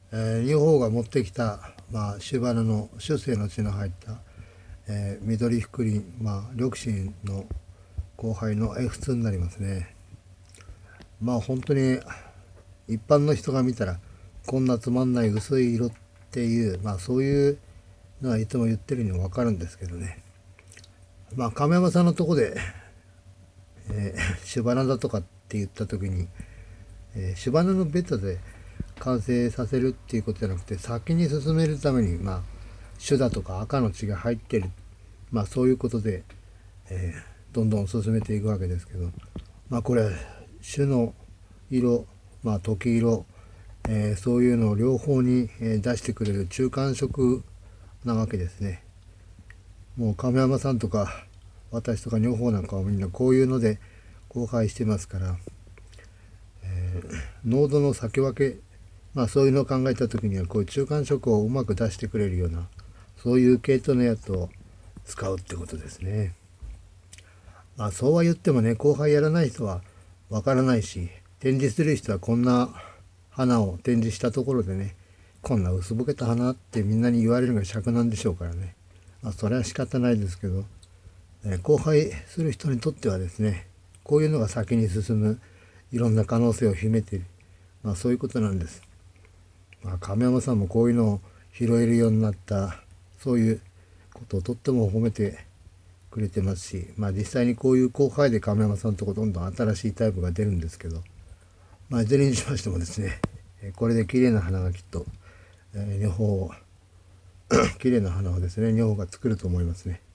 両方が持ってきた、種花の種性の血の入った、緑福林、緑心の交配の F2 になりますね。本当に一般の人が見たらこんなつまんない薄い色っていう、そういうのはいつも言ってるには分かるんですけどね。亀山さんのとこで、種花だとかって言った時に、種花のベッドで完成させるっていうことじゃなくて、先に進めるために種だとか赤の血が入ってる、そういうことで、どんどん進めていくわけですけど、これ種の色、時色、そういうのを両方に出してくれる中間色なわけですね。もう亀山さんとか私とか女房なんかはみんなこういうので交配してますから、濃度の先分け、そういうのを考えた時にはこういう中間色をうまく出してくれるような、そういう系統のやつを使うってことですね。そうは言ってもね、交配やらない人はわからないし、展示する人はこんな花を展示したところでね、こんな薄ぼけた花ってみんなに言われるのが尺なんでしょうからね。それは仕方ないですけど、交配する人にとってはですね、こういうのが先に進むいろんな可能性を秘めている、そういうことなんです。亀山さんもこういうのを拾えるようになった、そういうことをとっても褒めてくれてますし、実際にこういう交配で亀山さんのとこどんどん新しいタイプが出るんですけど、いずれにしましてもですね、これで綺麗な花がきっと、女房綺麗な花をですね、女房が作ると思いますね。